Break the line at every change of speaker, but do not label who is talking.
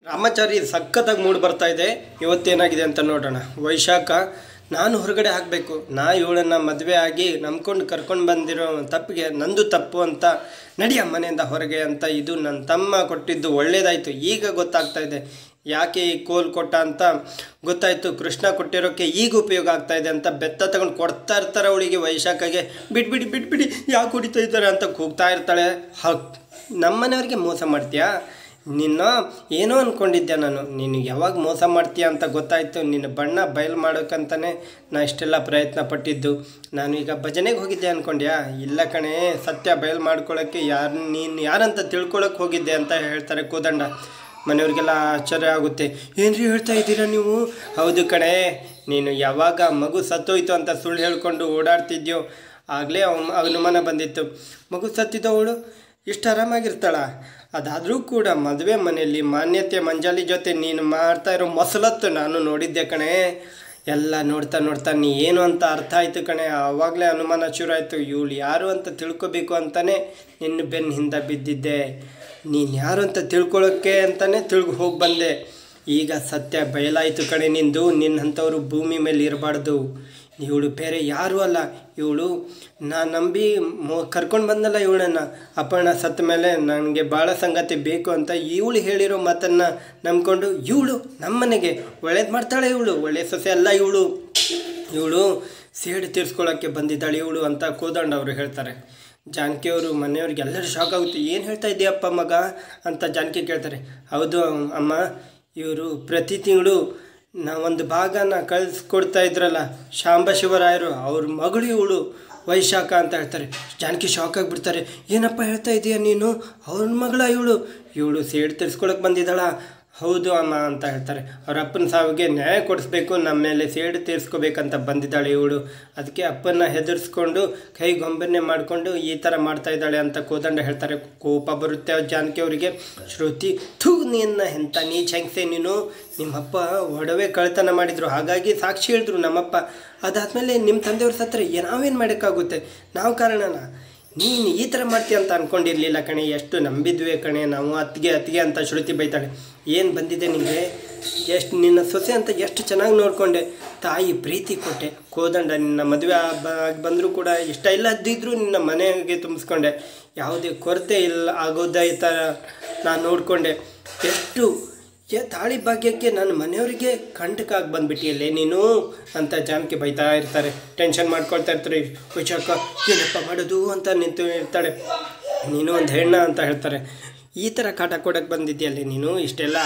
ರಾಮಾಚಾರಿ ಸಖತ್ತಾಗಿ ಮೂಡ್ ಬರ್ತಾ ಇದೆ. ಇವತ್ತೇನಾಗಿದೆ ಅಂತ ನೋಡೋಣ. ವೈಶಾಖ ನಾನು ಹೊರಗಡೆ ಹಾಕಬೇಕು, ಇವಳನ್ನು ಮದುವೆ ಆಗಿ ನಂಬ್ಕೊಂಡು ಕರ್ಕೊಂಡು ಬಂದಿರೋ ತಪ್ಪಿಗೆ ನಂದು ತಪ್ಪು ಅಂತ ನಡಿಯ ಮನೆಯಿಂದ ಹೊರಗೆ ಅಂತ ಇದು ನನ್ನ ತಮ್ಮ ಕೊಟ್ಟಿದ್ದು ಒಳ್ಳೇದಾಯಿತು. ಈಗ ಗೊತ್ತಾಗ್ತಾ ಇದೆ ಯಾಕೆ ಈ ಕೋಲ್ ಕೊಟ್ಟ ಅಂತ ಗೊತ್ತಾಯಿತು. ಕೃಷ್ಣ ಕೊಟ್ಟಿರೋಕ್ಕೆ ಈಗ ಉಪಯೋಗ ಆಗ್ತಾ ಇದೆ ಅಂತ ಬೆತ್ತ ತಗೊಂಡು ಕೊಡ್ತಾ ಇರ್ತಾರೆ ಅವಳಿಗೆ. ವೈಶಾಖಗೆ ಬಿಟ್ಬಿಡಿ ಬಿಟ್ಬಿಡಿ ಯಾಕೆ ಹೊಡಿತಾ ಇದ್ದಾರೆ ಅಂತ ಕೂಗ್ತಾ ಇರ್ತಾಳೆ. ನಮ್ಮನೆಯವ್ರಿಗೆ ಮೋಸ ಮಾಡ್ತೀಯಾ? ನಿನ್ನ ಏನೋ ಅಂದ್ಕೊಂಡಿದ್ದೆ ನಾನು, ನೀನು ಯಾವಾಗ ಮೋಸ ಮಾಡ್ತೀಯ ಅಂತ ಗೊತ್ತಾಯಿತು. ನಿನ್ನ ಬಣ್ಣ ಬಯಲು ಮಾಡೋಕ್ಕಂತಲೇ ನಾ ಇಷ್ಟೆಲ್ಲ ಪ್ರಯತ್ನ ಪಟ್ಟಿದ್ದು. ನಾನು ಈಗ ಭಜನೆಗೆ ಹೋಗಿದ್ದೆ ಅಂದ್ಕೊಂಡ್ಯಾ? ಇಲ್ಲ ಕಣೆ, ಸತ್ಯ ಬಯಲು ಮಾಡ್ಕೊಳ್ಳೋಕ್ಕೆ ನೀನು ಯಾರಂತ ತಿಳ್ಕೊಳಕ್ಕೆ ಹೋಗಿದ್ದೆ ಅಂತ ಹೇಳ್ತಾರೆ ಕೋದಂಡ. ಮನೆಯವ್ರಿಗೆಲ್ಲ ಆಶ್ಚರ್ಯ ಆಗುತ್ತೆ. ಏನ್ರಿ ಹೇಳ್ತಾ ಇದ್ದೀರಾ ನೀವು? ಹೌದು ಕಣೆ, ನೀನು ಯಾವಾಗ ಮಗು ಸತ್ತೋಯ್ತು ಅಂತ ಸುಳ್ಳು ಹೇಳ್ಕೊಂಡು ಓಡಾಡ್ತಿದ್ಯೋ ಆಗಲೇ ಅನುಮಾನ ಬಂದಿತ್ತು. ಮಗು ಸತ್ತಿದ್ದವಳು ಇಷ್ಟು ಆರಾಮಾಗಿರ್ತಾಳ? ಅದಾದರೂ ಕೂಡ ಮದುವೆ ಮನೆಯಲ್ಲಿ ಮಾನ್ಯತೆ ಮಂಜಾಲಿ ಜೊತೆ ನೀನು ಮಾಡ್ತಾ ಇರೋ ಮೊಸಲತ್ತು ನಾನು ನೋಡಿದ್ದೆ ಕಣೆ. ಎಲ್ಲ ನೋಡ್ತಾ ನೋಡ್ತಾ ನೀ ಏನು ಅಂತ ಅರ್ಥ ಆಯಿತು ಕಣೆ. ಆವಾಗಲೇ ಅನುಮಾನ ಶುರು ಆಯಿತು. ಇವಳು ಯಾರು ಅಂತ ತಿಳ್ಕೊಬೇಕು ಅಂತಲೇ ನಿನ್ನ ಬೆನ್ನ ಹಿಂದೆ ಬಿದ್ದಿದ್ದೆ. ನೀನು ಯಾರು ಅಂತ ತಿಳ್ಕೊಳ್ಳೋಕ್ಕೆ ಅಂತಲೇ ಹೋಗಿ ಬಂದೆ. ಈಗ ಸತ್ಯ ಬಯಲಾಯಿತು ಕಣೆ ನಿಂದು. ನಿನ್ನಂಥವ್ರು ಭೂಮಿ ಮೇಲೆ ಇರಬಾರ್ದು. ಇವಳು ಬೇರೆ ಯಾರೂ ಅಲ್ಲ. ಇವಳು ನಾನು ನಂಬಿ ಕರ್ಕೊಂಡು ಬಂದಲ್ಲ ಇವಳನ್ನು. ಅಪರ್ಣ ಸತ್ತ ಮೇಲೆ ನನಗೆ ಭಾಳ ಸಂಗತಿ ಬೇಕು ಅಂತ ಇವಳು ಹೇಳಿರೋ ಮಾತನ್ನು ನಂಬ್ಕೊಂಡು ಇವಳು ನಮ್ಮನೆಗೆ ಒಳ್ಳೇದು ಮಾಡ್ತಾಳೆ. ಇವಳು ಒಳ್ಳೆ ಸೊಸೆ ಅಲ್ಲ. ಇವಳು ಸೇಡು ತೀರಿಸ್ಕೊಳ್ಳೋಕ್ಕೆ ಬಂದಿದ್ದಾಳೆ ಇವಳು ಅಂತ ಕೋದಂಡ ಅವರು ಹೇಳ್ತಾರೆ. ಜಾನಕಿಯವರು ಮನೆಯವ್ರಿಗೆ ಎಲ್ಲರೂ ಶಾಕ್ ಆಗುತ್ತೆ. ಏನು ಹೇಳ್ತಾ ಇದೆಯಪ್ಪ ಮಗ ಅಂತ ಜಾನಕಿ ಕೇಳ್ತಾರೆ. ಹೌದು ಅಮ್ಮ, ಇವರು ಪ್ರತಿ ತಿಂಗಳು ಒಂದು ಭಾಗನ ಕಳಿಸ್ಕೊಡ್ತಾ ಇದ್ರಲ್ಲ ಶಾಂಬ ಶಿವರಾಯರು, ಅವ್ರ ಮಗಳು ಇವಳು ವೈಶಾಖ ಅಂತ ಹೇಳ್ತಾರೆ. ಜಾನಕಿ ಶಾಕ್ ಆಗಿಬಿಡ್ತಾರೆ. ಏನಪ್ಪ ಹೇಳ್ತಾ ಇದೀಯ ನೀನು? ಅವ್ರ ಮಗಳ ಇವಳು ಸೇಡು ತೀರಿಸ್ಕೊಳಕ್ಕೆ ಬಂದಿದ್ದಾಳ? ಹೌದು ಅಮ್ಮ ಅಂತ ಹೇಳ್ತಾರೆ. ಅವ್ರ ಅಪ್ಪನ ಸಾವಿಗೆ ನ್ಯಾಯ ಕೊಡಿಸ್ಬೇಕು, ನಮ್ಮ ಮೇಲೆ ಸೇಡು ತೀರಿಸ್ಕೋಬೇಕಂತ ಬಂದಿದ್ದಾಳೆ ಇವಳು. ಅದಕ್ಕೆ ಅಪ್ಪನ ಹೆದರ್ಸ್ಕೊಂಡು ಕೈಗೊಂಬೆನೆ ಮಾಡಿಕೊಂಡು ಈ ಥರ ಮಾಡ್ತಾ ಇದ್ದಾಳೆ ಅಂತ ಕೋದಂಡ ಹೇಳ್ತಾರೆ. ಕೋಪ ಬರುತ್ತೆ ಜಾನಕಿ ಅವರಿಗೆ. ಶ್ರುತಿ, ಥೂ ನಿನ್ನ ಎಂಥ ನೀಚ ಹೆಂಗಸೆ ನೀನು. ನಿಮ್ಮಪ್ಪ ಒಡವೆ ಕಳ್ತನ ಮಾಡಿದರು, ಹಾಗಾಗಿ ಸಾಕ್ಷಿ ಹೇಳಿದ್ರು ನಮ್ಮಪ್ಪ. ಅದಾದಮೇಲೆ ನಿಮ್ಮ ತಂದೆಯವ್ರ ಸತ್ತರೆ ನಾವೇನು ಮಾಡೋಕ್ಕಾಗುತ್ತೆ? ನಾವು ಕಾರಣನ? ನೀನು ಈ ಥರ ಮಾಡ್ತೀಯ ಅಂತ ಅಂದ್ಕೊಂಡಿರಲಿಲ್ಲ ಕಣೆ. ಎಷ್ಟು ನಂಬಿದ್ವಿ ಕಣೆ ನಾವು. ಅತ್ತಿಗೆ ಅಂತ ಶ್ರುತಿ ಬೈತಾಳೆ. ಏನು ಬಂದಿದೆ ನಿನಗೆ? ಎಷ್ಟು ನಿನ್ನ ಸೊಸೆ ಅಂತ ಎಷ್ಟು ಚೆನ್ನಾಗಿ ನೋಡಿಕೊಂಡೆ, ತಾಯಿ ಪ್ರೀತಿ ಕೊಟ್ಟೆ. ಕೋದಂಡ ನಿನ್ನ ಮದುವೆ ಬಂದರೂ ಕೂಡ ಇಷ್ಟ ಇಲ್ಲದಿದ್ದರೂ ನಿನ್ನ ಮನೆಗೆ ತುಂಬಿಸ್ಕೊಂಡೆ. ಯಾವುದೇ ಕೊರತೆ ಇಲ್ಲ ಆಗೋದ ಈ ಥರ ನಾನು ನೋಡಿಕೊಂಡೆ. ಎಷ್ಟು ತಾಳಿ ಭಾಗ್ಯಕ್ಕೆ ನನ್ನ ಮನೆಯವರಿಗೆ ಕಂಟಕಾಗಿ ಬಂದುಬಿಟ್ಟಿಯಲ್ಲೇ ನೀನು ಅಂತ ಜಾನಕಿ ಬೈತಾ ಇರ್ತಾರೆ. ಟೆನ್ಷನ್ ಮಾಡ್ಕೊಳ್ತಾ ಇರ್ತಾರೆ. ವೈಶಾಖ ಏನಪ್ಪ ಮಾಡೋದು ಅಂತ ನಿಂತು ಇರ್ತಾಳೆ. ನೀನು ಒಂದು ಹೆಣ್ಣ ಅಂತ ಹೇಳ್ತಾರೆ. ಈ ಥರ ಕಾಟ ಕೊಡೋಕ್ಕೆ ಬಂದಿದ್ದೀಯಲ್ಲೇ ನೀನು ಇಷ್ಟೆಲ್ಲ